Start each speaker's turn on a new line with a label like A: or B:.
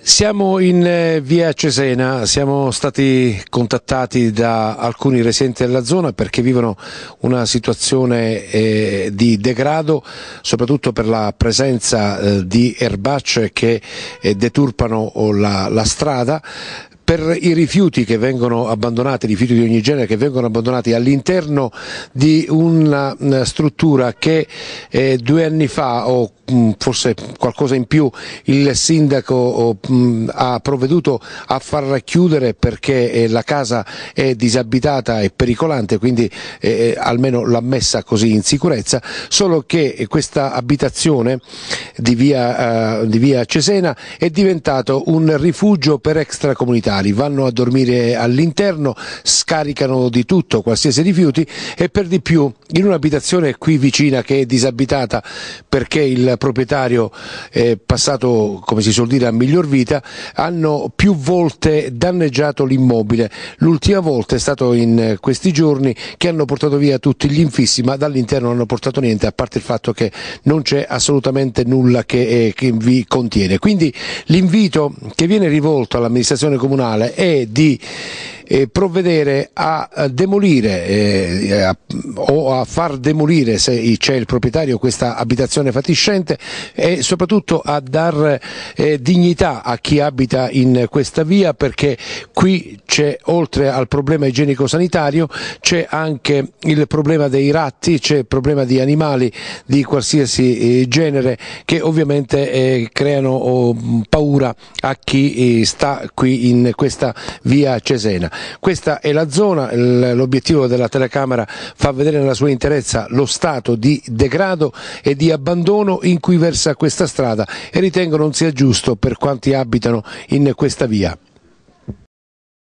A: Siamo in via Cesena, siamo stati contattati da alcuni residenti della zona perché vivono una situazione di degrado, soprattutto per la presenza di erbacce che deturpano la strada. Per i rifiuti che vengono abbandonati, rifiuti di ogni genere che vengono abbandonati all'interno di una struttura che 2 anni fa o forse qualcosa in più il sindaco ha provveduto a far chiudere perché la casa è disabitata e pericolante, quindi almeno l'ha messa così in sicurezza, solo che questa abitazione di via Cesena è diventato un rifugio per extracomunitari. Vanno a dormire all'interno, scaricano di tutto, qualsiasi rifiuti, e per di più in un'abitazione qui vicina che è disabitata perché il proprietario è passato, come si suol dire, a miglior vita, hanno più volte danneggiato l'immobile. L'ultima volta è stato in questi giorni che hanno portato via tutti gli infissi, ma dall'interno non hanno portato niente, a parte il fatto che non c'è assolutamente nulla che vi contiene. Quindi l'invito che viene rivolto all'amministrazione comunale è di provvedere a demolire o a far demolire, se c'è il proprietario, questa abitazione fatiscente, e soprattutto a dar dignità a chi abita in questa via, perché qui c'è, oltre al problema igienico-sanitario, c'è anche il problema dei ratti, c'è il problema di animali di qualsiasi genere che ovviamente creano paura a chi sta qui in questa via Cesena. Questa è la zona, l'obiettivo della telecamera fa vedere nella sua interezza lo stato di degrado e di abbandono in cui versa questa strada, e ritengo non sia giusto per quanti abitano in questa via.